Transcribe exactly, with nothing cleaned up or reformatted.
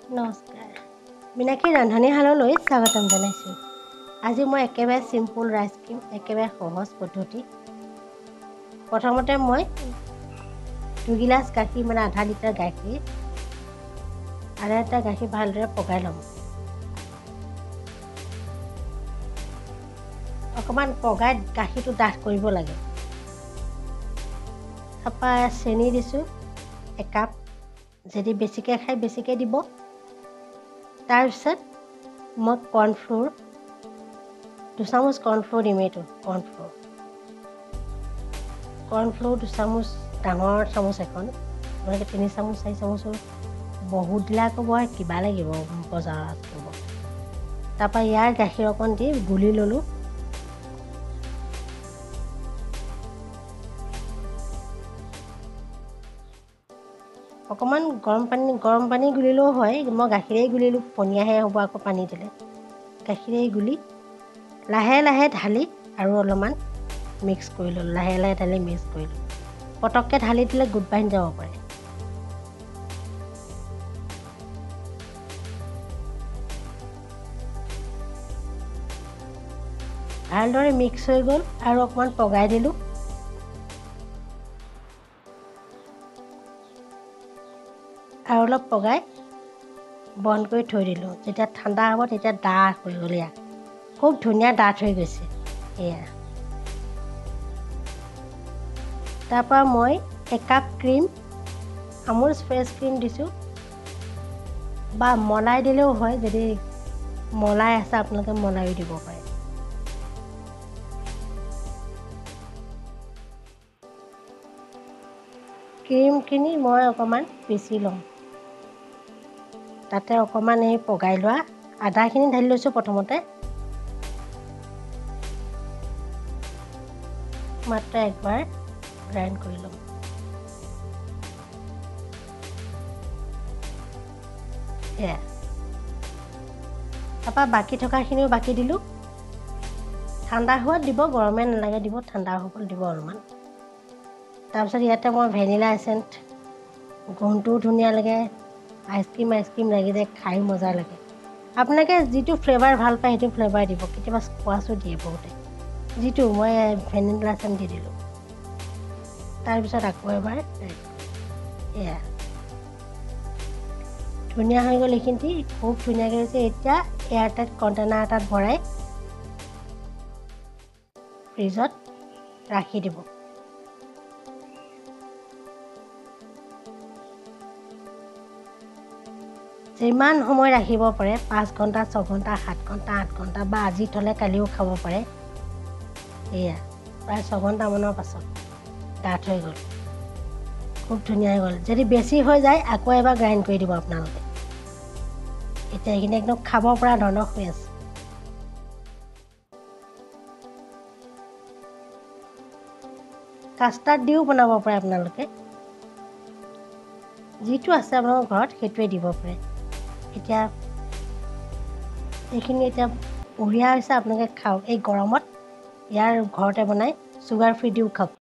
নমস্কাৰ মিনাক্ষী ৰান্ধনীশাললৈ স্বাগতম জনাইছোঁ। আজি মই একেবাৰে চিম্পুল ৰাইচ ক্ৰীম, একেবাৰে সহজ পদ্ধতি। প্ৰথমতে মই দুগিলাচ গাখীৰ মানে আধা লিটাৰ গাখীৰ আধা লিটাৰ গাখীৰ ভালদৰে পগাই ল'ম। অকণমান পগাই গাখীৰটো ডাঠ কৰিব লাগে। তাৰপৰা চেনি দিছোঁ একাপ, যদি বেছিকৈ খাই বেছিকৈ দিব। তাৰপিছত মই কৰ্ণফ্ল'ৰ দুচামুচ কৰ্ণফ্ল'ৰ দিম। এইটো কৰ্ণফ্ল'ৰ কৰ্ণফ্ল'ৰ দুচামুচ, ডাঙৰ চামুচ এখন, আপোনালোকে তিনি চামুচ চাৰি চামুচৰ বহুত দিলে আকৌ বৰ কিবা লাগিব বজাৰত ক'ব। তাৰপৰা ইয়াৰ গাখীৰ অকণ দি গুলি ল'লোঁ। অকণমান গৰম পানী গৰম পানী গুলিলেও হয়, মই গাখীৰেই গুলিলোঁ, পনীয়াহে হ'ব আকৌ পানী দিলে। গাখীৰেই গুলি লাহে লাহে ঢালি আৰু অলপমান মিক্স কৰি ল'লোঁ। লাহে লাহে ঢালি মিক্স কৰিলোঁ। পটককৈ ঢালি দিলে গোট বান্ধি যাব পাৰে। ভালদৰে মিক্স হৈ গ'ল আৰু অকণমান পগাই দিলোঁ। আৰু অলপ পগাই বন্ধ কৰি থৈ দিলোঁ। যেতিয়া ঠাণ্ডা হ'ব তেতিয়া ডাঠ হৈ গ'ল। এয়া খুব ধুনীয়া ডাঠ হৈ গৈছে। এয়া তাৰপৰা মই একাপ ক্ৰীম, আমুল ফ্ৰেছ ক্ৰীম দিছোঁ, বা মলাই দিলেও হয়। যদি মলাই আছে আপোনালোকে মলাইও দিব পাৰে। ক্ৰীমখিনি মই অকণমান পিচি ল'ম। তাতে অকণমান এই পগাই লোৱা আদাখিনি ঢালি লৈছোঁ প্ৰথমতে। মাত্ৰ একবাৰ গ্ৰাইণ্ড কৰি ল'ম। এয়া তাৰপৰা বাকী থকাখিনিও বাকি দিলোঁ। ঠাণ্ডা হোৱাত দিব, গৰমে নালাগে দিব, ঠাণ্ডা হ'বলৈ দিব অলপমান। তাৰপিছত ইয়াতে মই ভেনিলা এচেঞ্চ, গোন্ধটোও ধুনীয়া লাগে, আইচক্ৰীম আইচক্ৰীম লাগি যায়, খাই মজা লাগে। আপোনালোকে যিটো ফ্লেভাৰ ভাল পায় সেইটো ফ্লেভাৰ দিব। কেতিয়াবা স্কোৱাছো দিয়ে বহুতে, যিটো মই ভেনিলা এচেঞ্চ দি দিলোঁ। তাৰপিছত আকৌ এবাৰ এয়া ধুনীয়া হৈ গ'ল। এইখিনি খুব ধুনীয়াকৈ হৈছে। এতিয়া এয়াৰটাইট কণ্টেইনাৰ এটাত ভৰাই ফ্ৰিজত ৰাখি দিব। যিমান সময় ৰাখিব পাৰে, পাঁচ ঘণ্টা ছঘণ্টা সাত ঘণ্টা আঠ ঘণ্টা বা আজি থ'লে কালিও খাব পাৰে। এয়া প্ৰায় ছঘণ্টামানৰ পাছত ডাঠ হৈ গ'ল, খুব ধুনীয়া হৈ গ'ল। যদি বেছি হৈ যায় আকৌ এবাৰ গ্ৰাইণ্ড কৰি দিব আপোনালোকে। এতিয়া এইখিনি একদম খাব পৰা ধৰণৰ হৈ আছে। কাষ্টাৰ্ড দিও বনাব পাৰে আপোনালোকে। যিটো আছে আপোনালোকৰ ঘৰত সেইটোৱে দিব পাৰে। এতিয়া এইখিনি এতিয়া বঢ়িয়া হৈছে। আপোনালোকে খাওক, এই গৰমত ইয়াৰ ঘৰতে বনাই চুগাৰ ফ্ৰী দিও খাওক।